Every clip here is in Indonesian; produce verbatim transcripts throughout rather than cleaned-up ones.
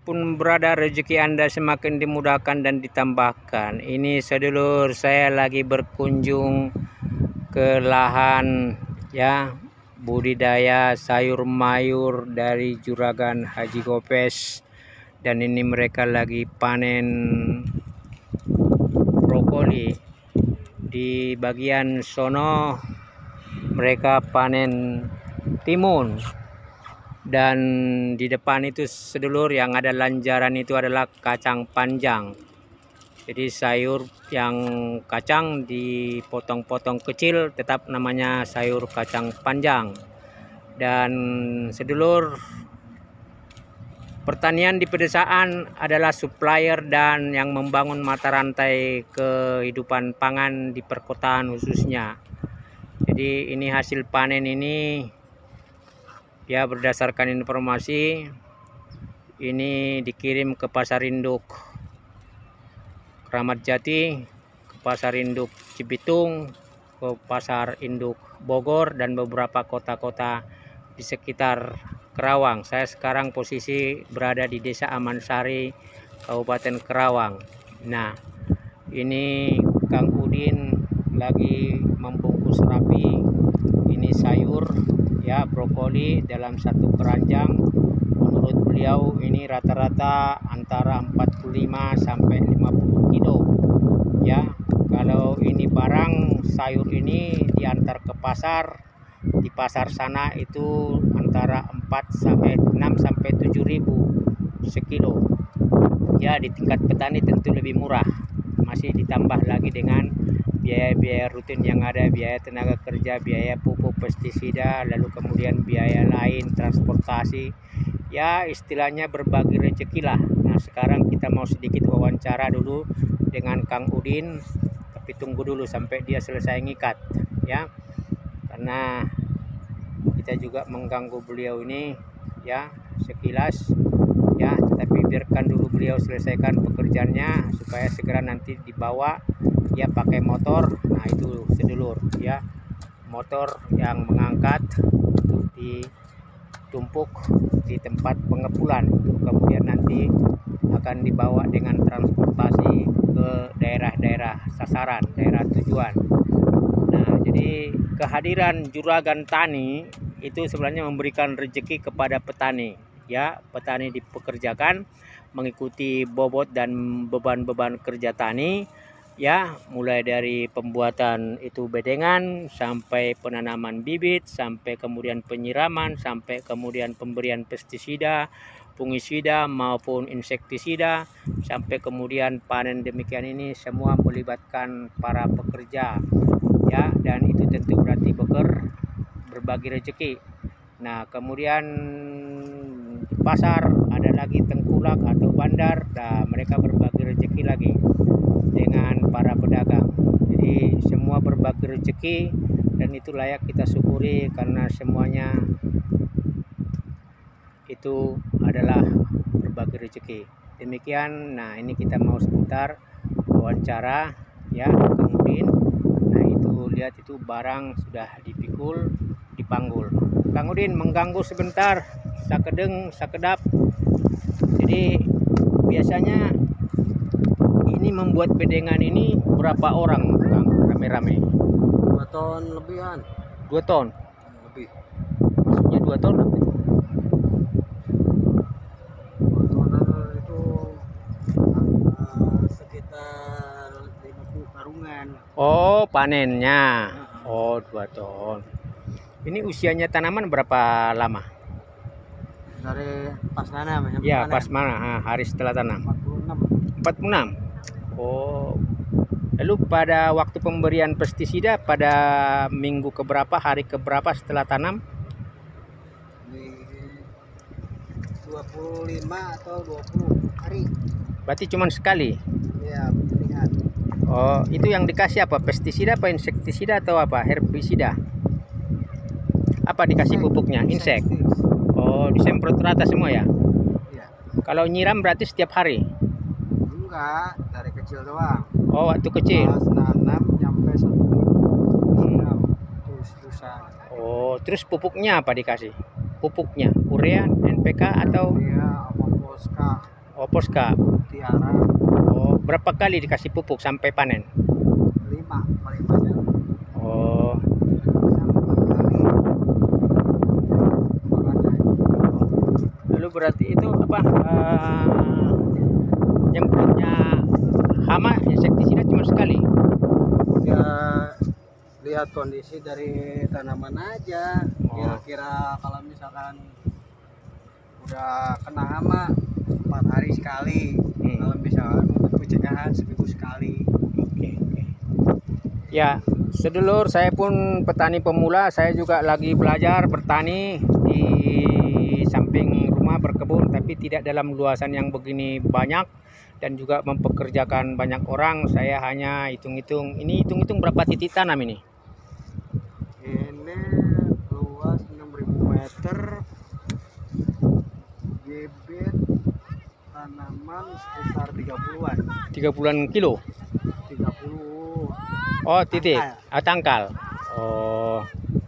dimanapun berada, rezeki Anda semakin dimudahkan dan ditambahkan. Ini sedulur, saya lagi berkunjung ke lahan ya budidaya sayur mayur dari Juragan Haji Gopes, dan ini mereka lagi panen brokoli. Di bagian sono mereka panen timun, dan di depan itu sedulur yang ada lanjaran itu adalah kacang panjang. Jadi sayur yang kacang dipotong-potong kecil tetap namanya sayur kacang panjang. Dan sedulur, pertanian di pedesaan adalah supplier dan yang membangun mata rantai kehidupan pangan di perkotaan khususnya. Jadi ini hasil panen ini ya berdasarkan informasi ini dikirim ke pasar induk Kramat Jati, ke pasar induk Cibitung, ke pasar induk Bogor, dan beberapa kota-kota di sekitar Kerawang. Saya sekarang posisi berada di Desa Amansari, Kabupaten Kerawang. Nah, ini Kang Udin lagi membungkus rapi ini sayur ya brokoli dalam satu keranjang. Menurut beliau ini rata-rata antara empat puluh lima sampai lima puluh kilo ya. Kalau ini barang sayur ini diantar ke pasar, di pasar sana itu antara empat sampai enam sampai tujuh ribu sekilo ya. Di tingkat petani tentu lebih murah, masih ditambah lagi dengan biaya-biaya rutin yang ada, biaya tenaga kerja, biaya pupuk, pestisida, lalu kemudian biaya lain, transportasi, ya istilahnya berbagi rezeki lah. Nah, sekarang kita mau sedikit wawancara dulu dengan Kang Udin, tapi tunggu dulu sampai dia selesai ngikat ya, karena kita juga mengganggu beliau ini ya sekilas ya, tapi biarkan dulu beliau selesaikan pekerjaannya supaya segera nanti dibawa ya pakai motor. Nah itu sedulur ya, motor yang mengangkat untuk ditumpuk di tempat pengepulan, kemudian nanti akan dibawa dengan transportasi ke daerah-daerah sasaran, daerah tujuan. Nah, jadi kehadiran Juragan Tani itu sebenarnya memberikan rezeki kepada petani ya. Petani dipekerjakan mengikuti bobot dan beban-beban kerja tani ya, mulai dari pembuatan itu bedengan sampai penanaman bibit, sampai kemudian penyiraman, sampai kemudian pemberian pestisida, fungisida maupun insektisida, sampai kemudian panen. Demikian ini semua melibatkan para pekerja ya, dan itu tentu berarti beker berbagi rezeki. Nah, kemudian di pasar ada lagi tengkulak atau bandar, nah mereka berbagi rezeki lagi dengan para pedagang. Jadi semua berbagi rezeki, dan itu layak kita syukuri karena semuanya itu adalah berbagi rezeki. Demikian. Nah, ini kita mau sebentar wawancara ya Kang Udin. Nah, itu lihat itu barang sudah dipikul, dipanggul. Kang Udin mengganggu sebentar, sakedeng sakedap. Jadi biasanya ini membuat bedengan ini berapa orang Kang, rame-rame? Dua ton lebihan. Dua ton Lebih. maksudnya dua ton apa itu? Dua ton itu uh, sekitar lima puluh karungan. Oh, panennya. Oh, dua ton. Ini usianya tanaman berapa lama? Dari pas nanam Ya, pas mana? Ha, hari setelah tanam. empat puluh enam. empat puluh enam. Oh. Lalu pada waktu pemberian pestisida pada minggu keberapa, hari keberapa setelah tanam? Di dua puluh lima atau dua puluh hari. Berarti cuma sekali. Ya, lihat. Oh, itu yang dikasih apa? Pestisida apa insektisida atau apa? Herbisida? Apa dikasih pupuknya? Insek. Oh, disemprot rata semua ya? Iya. Kalau nyiram berarti setiap hari? Enggak, dari kecil doang. Oh, waktu kecil. Pas nanam nyampe satu minggu. Hmm. Terus-terusan. Oh, terus pupuknya apa dikasih? Pupuknya urea, N P K atau? Iya, apa Poska. Oh, Poska. Tiara Oh, berapa kali dikasih pupuk sampai panen? lima paling banyak. Oh, Empat kali. Makanya lalu berarti itu apa? eh, yang punya hama insektisida cuma sekali. ya lihat kondisi dari tanaman aja. Oh. Kira-kira kalau misalkan udah kena hama empat hari sekali. Hmm. Kalau misalkan untuk pencegahan seminggu sekali. Oke, oke. Ya, sedulur, saya pun petani pemula. Saya juga lagi belajar bertani di samping rumah berkebun, tapi tidak dalam luasan yang begini banyak dan juga mempekerjakan banyak orang. Saya hanya hitung-hitung. Ini hitung-hitung berapa titik tanam ini? Ini luas enam ribu meter, bibit tanaman sekitar tiga puluhan. tiga puluhan kilo. tiga puluh. Oh, titik. Tangkal. Ah, tangkal. Oh.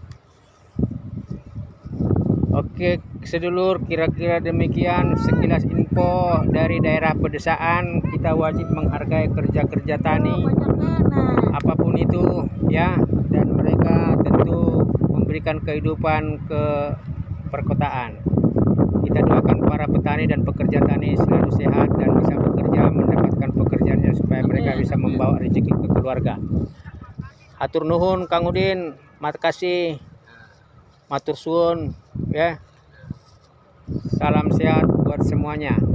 Oke, sedulur, kira-kira demikian sekilas info dari daerah pedesaan. Kita wajib menghargai kerja-kerja tani apapun itu ya, dan mereka tentu memberikan kehidupan ke perkotaan. Kita doakan para petani dan pekerja tani selalu sehat dan bisa bekerja, mendapatkan pekerjaannya supaya mereka bisa membawa rezeki ke keluarga. Hatur nuhun Kang Udin, makasih, matur suwun ya. Salam sehat buat semuanya.